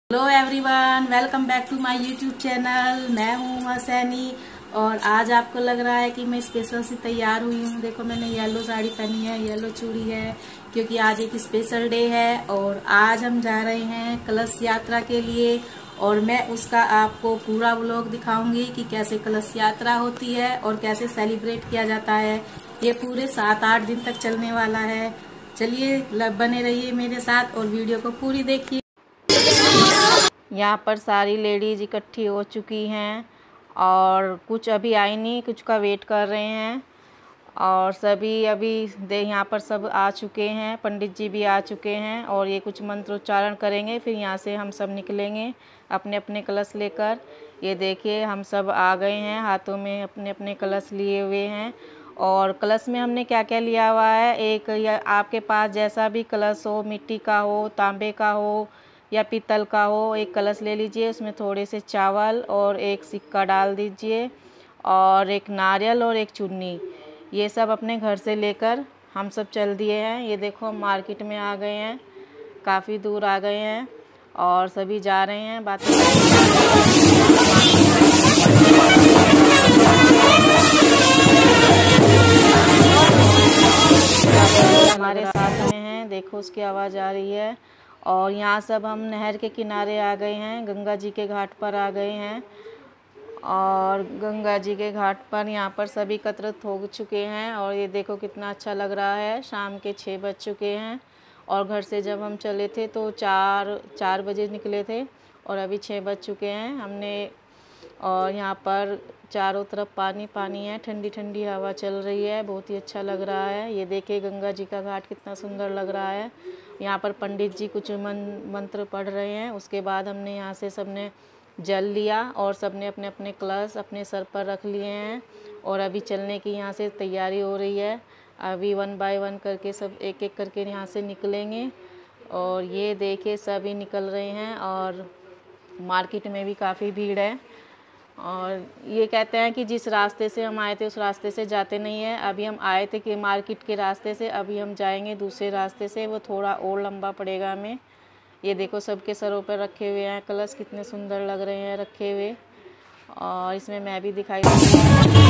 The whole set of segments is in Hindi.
Hello everyone, welcome back to my YouTube channel. मैं हूँ उमा सैनी और आज आपको लग रहा है कि मैं स्पेशल से तैयार हुई हूँ। देखो, मैंने येलो साड़ी पहनी है, येलो चूड़ी है, क्योंकि आज एक स्पेशल डे है और आज हम जा रहे हैं कलश यात्रा के लिए। और मैं उसका आपको पूरा व्लॉग दिखाऊंगी कि कैसे कलश यात्रा होती है और कैसे सेलिब्रेट किया जाता है। ये पूरे 7-8 दिन तक चलने वाला है। चलिए, बने रहिए मेरे साथ और वीडियो को पूरी देखिए। यहाँ पर सारी लेडीज इकट्ठी हो चुकी हैं और कुछ अभी आई नहीं, कुछ का वेट कर रहे हैं। और सभी अभी यहाँ पर सब आ चुके हैं, पंडित जी भी आ चुके हैं और ये कुछ मंत्रोच्चारण करेंगे। फिर यहाँ से हम सब निकलेंगे अपने अपने कलश लेकर। ये देखिए, हम सब आ गए हैं, हाथों में अपने अपने कलश लिए हुए हैं। और कलश में हमने क्या क्या लिया हुआ है, एक या आपके पास जैसा भी कलश हो, मिट्टी का हो, तांबे का हो या पीतल का हो, एक कलश ले लीजिए। उसमें थोड़े से चावल और एक सिक्का डाल दीजिए और एक नारियल और एक चुन्नी, ये सब अपने घर से लेकर हम सब चल दिए हैं। ये देखो, हम मार्केट में आ गए हैं, काफ़ी दूर आ गए हैं और सभी जा रहे हैं बातें। हमारे साथ में हैं, देखो उसकी आवाज़ आ रही है। और यहाँ सब हम नहर के किनारे आ गए हैं, गंगा जी के घाट पर आ गए हैं। और गंगा जी के घाट पर यहाँ पर सभी एकत्रित हो चुके हैं। और ये देखो कितना अच्छा लग रहा है। शाम के 6 बज चुके हैं और घर से जब हम चले थे तो 4 बजे निकले थे और अभी 6 बज चुके हैं हमने। और यहाँ पर चारों तरफ पानी पानी है, ठंडी ठंडी हवा चल रही है, बहुत ही अच्छा लग रहा है। ये देखिए गंगा जी का घाट कितना सुंदर लग रहा है। यहाँ पर पंडित जी कुछ मंत्र पढ़ रहे हैं। उसके बाद हमने यहाँ से सबने जल लिया और सबने अपने अपने कलश अपने सर पर रख लिए हैं और अभी चलने की यहाँ से तैयारी हो रही है। अभी 1 बाय 1 करके सब एक एक करके यहाँ से निकलेंगे। और ये देखिए सभी निकल रहे हैं और मार्केट में भी काफ़ी भीड़ है। और ये कहते हैं कि जिस रास्ते से हम आए थे उस रास्ते से जाते नहीं हैं। अभी हम आए थे कि मार्केट के रास्ते से, अभी हम जाएंगे दूसरे रास्ते से, वो थोड़ा और लंबा पड़ेगा हमें। ये देखो सबके सरों पर रखे हुए हैं कलश, कितने सुंदर लग रहे हैं रखे हुए। और इसमें मैं भी दिखाई दे रही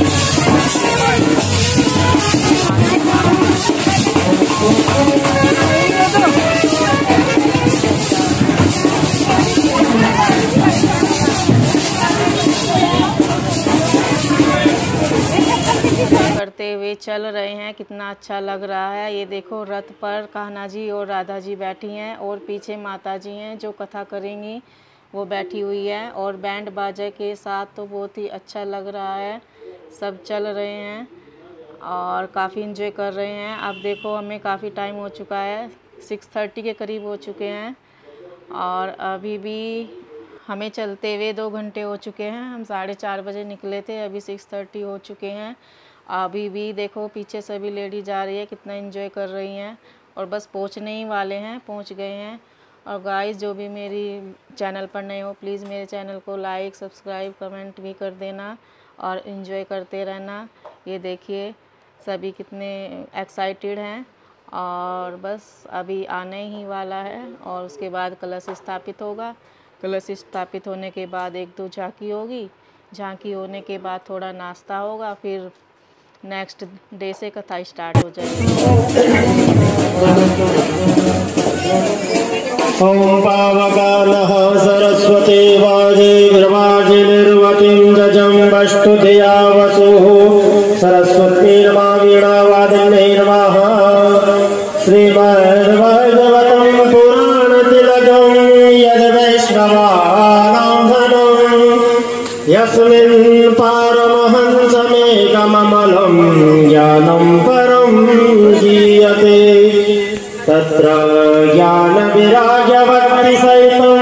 करते हुए चल रहे हैं, कितना अच्छा लग रहा है। ये देखो रथ पर कान्हा जी और राधा जी बैठी हैं और पीछे माता जी हैं जो कथा करेंगी, वो बैठी हुई है। और बैंड बाजे के साथ तो बहुत ही अच्छा लग रहा है। सब चल रहे हैं और काफ़ी इंजॉय कर रहे हैं। अब देखो हमें काफ़ी टाइम हो चुका है, 6:30 के करीब हो चुके हैं और अभी भी हमें चलते हुए 2 घंटे हो चुके हैं। हम 4:30 बजे निकले थे, अभी 6:30 हो चुके हैं। अभी भी देखो पीछे सभी लेडी जा रही है, कितना एंजॉय कर रही हैं और बस पहुंचने ही वाले हैं, पहुंच गए हैं। और गाइस, जो भी मेरी चैनल पर नए हो प्लीज़ मेरे चैनल को लाइक सब्सक्राइब कमेंट भी कर देना और एंजॉय करते रहना। ये देखिए सभी कितने एक्साइटेड हैं और बस अभी आने ही वाला है। और उसके बाद कलश स्थापित होगा। कलश स्थापित होने के बाद 1-2 झांकी होगी, झांकी होने के बाद थोड़ा नाश्ता होगा, फिर नेक्स्ट डे से कथा स्टार्ट हो जाएगी। ओम पावकानः सरस्वती वाजे विर्वाजे निर्वतिं गजं वस्तुधिया वसुः सरस्वती नमा वीणावादिन्यै नमः। श्रीमद्भागवतं पुराणतिलकं यद्वैष्णवानां धनं यस्मिन् पारमहंसमेकममलं ज्ञानं परं गीयते तत्र ज्ञानविराजभक्तिसहितं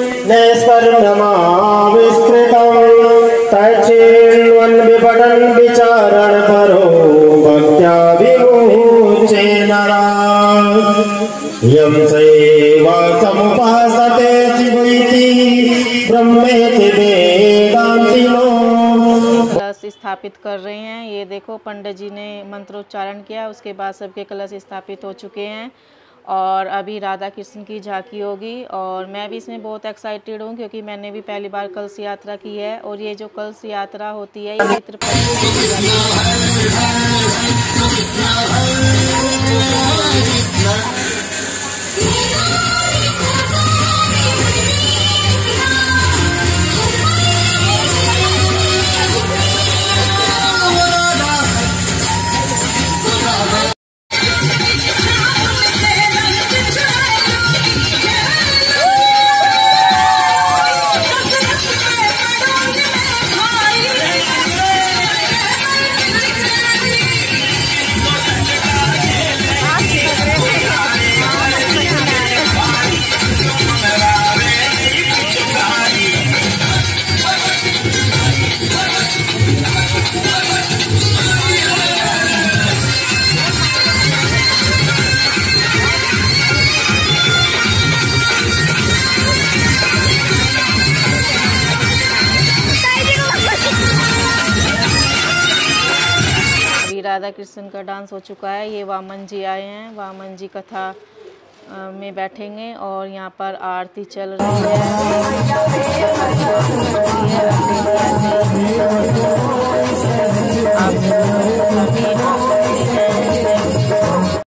नैष्कर्म्यमाविष्कृतं तच्चिन्वन्विपठन् विचारणपरो भक्त्या विमुच्ये नराः। यं सैवासमुपासते शिवैति ब्रह्मेति वेदान्तिनो। कलश स्थापित कर रहे हैं। ये देखो पंडित जी ने मंत्रोच्चारण किया, उसके बाद सबके कलश स्थापित हो चुके हैं और अभी राधा कृष्ण की झांकी होगी। और मैं भी इसमें बहुत एक्साइटेड हूँ क्योंकि मैंने भी पहली बार कलश यात्रा की है। और ये जो कलश यात्रा होती है ये राधा कृष्ण का डांस हो चुका है। ये वामन जी आए हैं, वामन जी कथा में बैठेंगे और यहाँ पर आरती चल रही है।